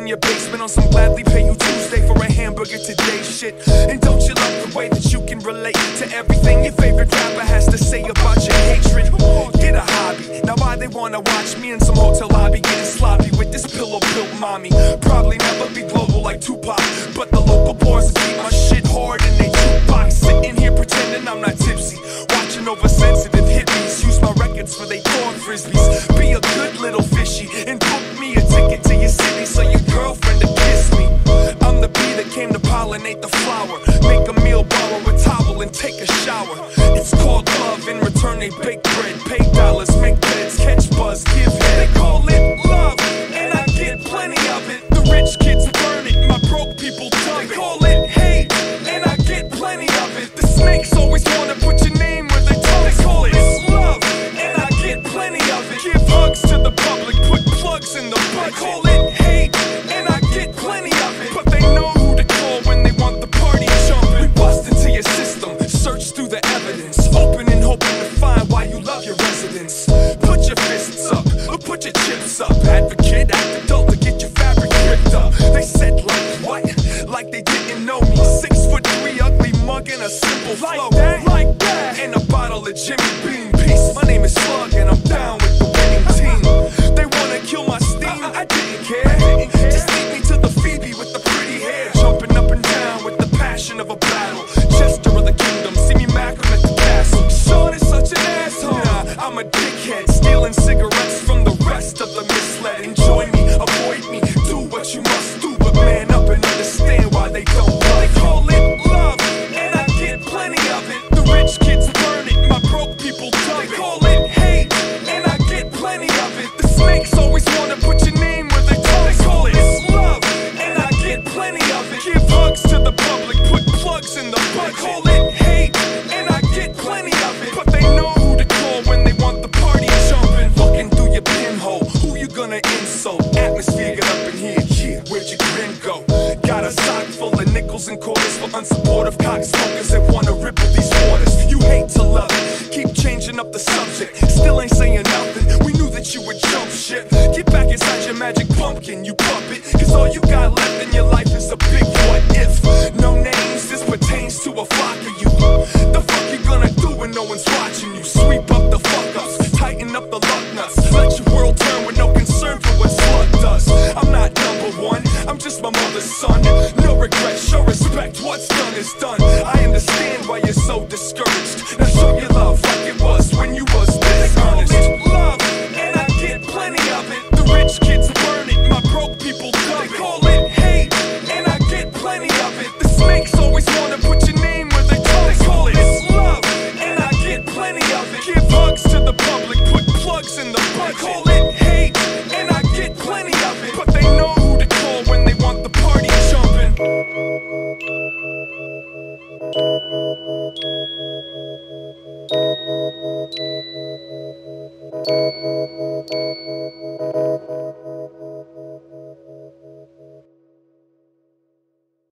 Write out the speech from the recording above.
in your basement on some gladly pay you Tuesday for a hamburger today shit. And don't you love the way that you can relate to everything your favorite rapper has to say about your hatred? Get a hobby. Now why they wanna watch me in some hotel lobby getting sloppy with this pillow-built mommy? Probably never be global like Tupac, but the local boys keep my shit hard in they jukebox. Sitting here pretending I'm not tipsy, watching oversensitive hippies use my records for they corn frisbees. Be a good little fishy and book me a ticket to your city so your girlfriend to kiss me. I'm the bee that came to pollinate the flower, make a meal, borrow a towel and take a shower. It's called love. In return they bake bread, pay dollars, make beds, catch buzz, give head. They call it love, and I get plenty of it. The rich kids burn it, my broke people dub it. They call it hate, and I get plenty of it. The snakes always wanna put your name where they tongue. They call it love, and I get plenty of it. Give hugs to the public, put plugs in the budget. They call it hate, and I get plenty of it. But they know who to call when they want the party jumping. We bust into your system, search through the evidence, open and hoping to find why you love your residence. Put your fists up, or put your chips up. Advocate, act adult to get your fabric ripped up. They said like what? Like they didn't know me. 6'3", ugly mug and a simple flow. Like that, and a bottle of Jimmy Beam. Peace, my name is Slug and I'm down with the winning team. They wanna kill my steam, I didn't care. Just lead me to the Phoebe with the pretty hair, jumping up and down with the passion of a battle. Chester of the kingdom, see me Malcolm at the castle. Sean is such an asshole. Nah, I'm a dickhead, stealing cigarettes from the rest of the misled. Enjoy me, avoid me, do what you must do, but man up and understand why they don't love. They call it love, and I get plenty of it. The rich kids burn it, my broke people dub it. They call it hate, and I get plenty of it. The snakes always wanna put your name where they tongue. They call it love, and I get plenty of it. Give hugs to the public, put plugs in the budget. They call it hate, and I get plenty of it. But they know who to call when they want the party jumping. Looking through your pinhole, who you gonna insult? Atmosphere, get up in here, yeah, where'd your grin go? Got a sock full of nickels and quarters for unsupportive cocksmokers that wanna ripple these waters. You hate to love it, keep changing up the subject, still ain't saying nothing. We knew that you would jump ship. Get back inside your magic pumpkin, you puppet, cause all you got left in your life is a big what if. No names, this pertains to a flock of you. The fuck you gonna do when no one's watching you? Sweep up the fuck ups, tighten up the luck nuts, let your world turn with no concern for what Slug does. I'm not number one, I'm just my mother's son. No regrets, show respect, what's done is done. I understand why you're so discouraged. Now show your love like it was when you was this earnest. Love, and I get plenty of it. The rich kids burn it, my broke people dub it. They call it hate, and I get plenty of it. The snakes always wanna put your name where they tongue. They call it love, and I get plenty of it. Give hugs to the public, put plugs in the budget. They call it hate, and I get plenty of it. But they know who to call when they want the party jumping.